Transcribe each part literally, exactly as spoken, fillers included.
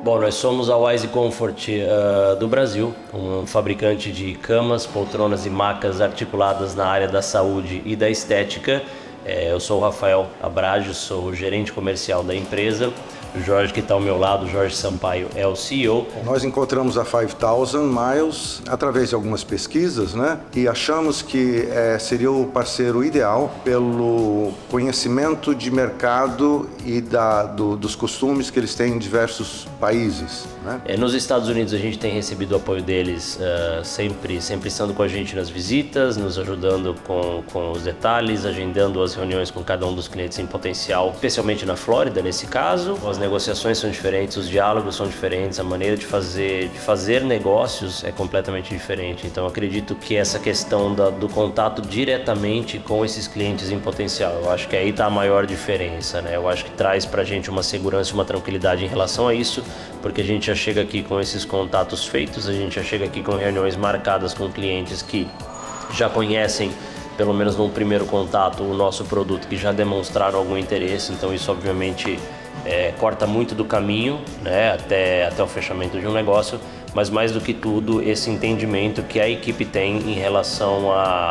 Bom, nós somos a Wise Comfort uh, do Brasil, um fabricante de camas, poltronas e macas articuladas na área da saúde e da estética. É, eu sou o Rafael Abrajo, sou o gerente comercial da empresa. O Jorge, que está ao meu lado, o Jorge Sampaio, é o C E O. Nós encontramos a five thousand Miles através de algumas pesquisas, né? E achamos que é, seria o parceiro ideal pelo conhecimento de mercado e da, do, dos costumes que eles têm em diversos países, né? É, nos Estados Unidos a gente tem recebido o apoio deles uh, sempre, sempre estando com a gente nas visitas, nos ajudando com, com os detalhes, agendando as reuniões com cada um dos clientes em potencial, especialmente na Flórida, nesse caso. As negociações são diferentes, os diálogos são diferentes, a maneira de fazer, de fazer negócios é completamente diferente. Então acredito que essa questão da, do contato diretamente com esses clientes em potencial, eu acho que aí está a maior diferença, né? Eu acho que traz para a gente uma segurança e uma tranquilidade em relação a isso, porque a gente já chega aqui com esses contatos feitos, a gente já chega aqui com reuniões marcadas com clientes que já conhecem, pelo menos num primeiro contato, o nosso produto, que já demonstraram algum interesse. Então isso obviamente É, corta muito do caminho, né, até, até o fechamento de um negócio, mas mais do que tudo esse entendimento que a equipe tem em relação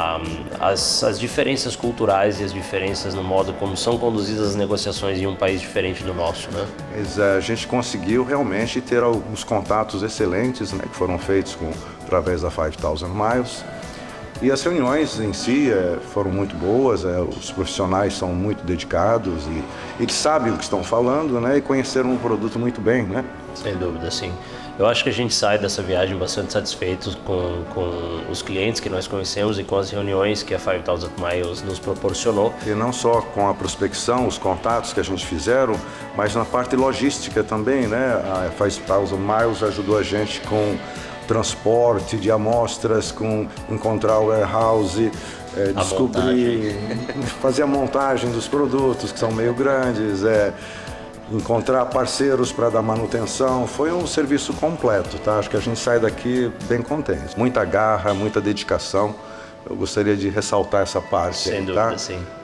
às diferenças culturais e as diferenças no modo como são conduzidas as negociações em um país diferente do nosso, né? Mas, é, a gente conseguiu realmente ter alguns contatos excelentes, né, que foram feitos com, através da five thousand Miles. E as reuniões em si é, foram muito boas, é, os profissionais são muito dedicados e eles sabem o que estão falando, né, e conheceram o produto muito bem, né? Sem dúvida, sim. Eu acho que a gente sai dessa viagem bastante satisfeitos com, com os clientes que nós conhecemos e com as reuniões que a five thousand Miles nos proporcionou. E não só com a prospecção, os contatos que a gente fizeram, mas na parte logística também, né? A five thousand Miles ajudou a gente com transporte de amostras, com encontrar o warehouse, é, descobrir, fazer a montagem dos produtos que são meio grandes, é, encontrar parceiros para dar manutenção. Foi um serviço completo, tá? Acho que a gente sai daqui bem contente. Muita garra, muita dedicação. Eu gostaria de ressaltar essa parte. Sem aí, dúvida, tá? sim.